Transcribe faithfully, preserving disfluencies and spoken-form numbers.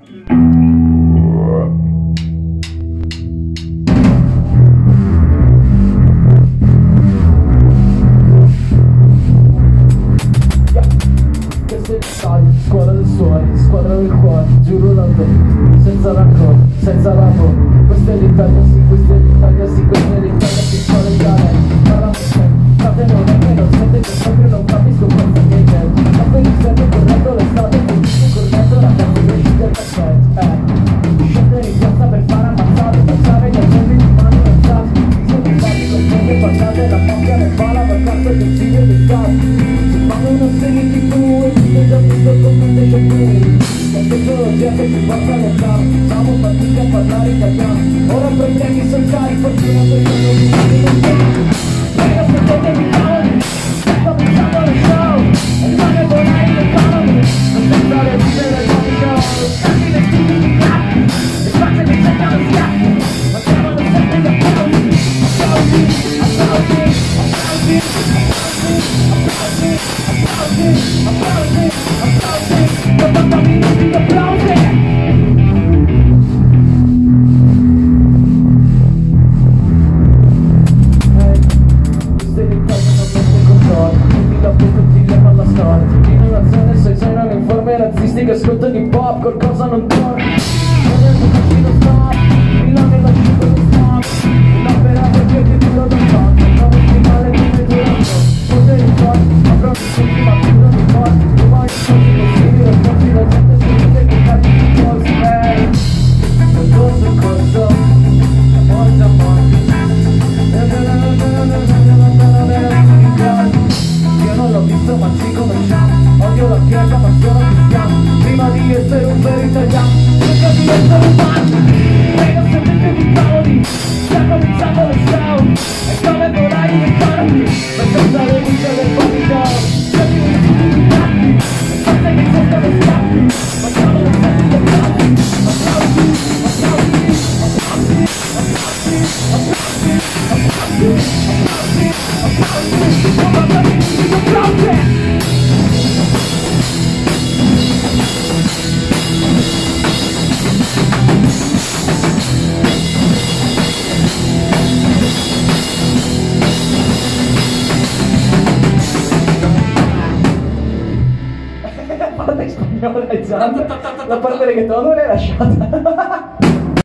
Squadra del sole, squadra del cuore, giuro da te, senza rancore, senza rapo. Questa è l'Italia, sì, questa è l'Italia, sì, questa è l'Italia piccolegale. Veramente, frate non è vero, sente che proprio non capisco questa niente. Ma poi mi serve corretto l'estate, mi dice corretto la cazzo che uscite il caffè. Eh, scendere in piazza per fare ammazzate, passare gli agenti di mani alzati. Se mi fate con poche passate, la mafia ne fa la vacanza del figlio di Stato. Fanno una serie tv e ti già visto come te c'è più. La tecnologia che ci porta lontano, siamo fatica a parlare italiano. Ora problemi sociali, fortuna che sono venuti lontano. Prego aspettatevi cavoli, sto pensando allo show e rimane volare l'economy. Non pensare a vivere il mondo, scambi le studi di clacchi, le facce che cercano schiaffi, ma chiamano sempre gli applausi. Applausi, applausi, applausi, applausi, applausi, applausi, applausi, ottanta minuti di applausi. Ehi, questa è l'Italia, non mette controllo, quindi la puto ti leva la storia. Innovazione, sei sei non informe razzisti che ascoltano hip hop, qualcosa non torna. Non è un vicino stop, Milano è la città di stop, l'opera perché ti duro da fatto, non è finale di medio. Potere in forza, ma proprio tutti ma più non mi forza. Domani sono possibili, lo forzi la gente si vede che cazzo di forza. Ehi, corso, corso, amore, amore. Io non l'ho visto ma ci conosciamo. Odio la chiesa ma sono cristiano. Prima di essere un vero italiano, cerca di essere umano. Prego sentitevi cavoli, sta cominciando lo show. È come volare in economy, ma senza le luci del panico. Cerchi di tutti i gatti, e forse che cercano scappi, ma siamo lo stesso di applausi. Applausi, applausi, applausi, applausi, applausi, applausi, applausi, applausi, ottanta minuti di applausi. La parte spagnola è già la parte reggaeton non l'hai lasciata.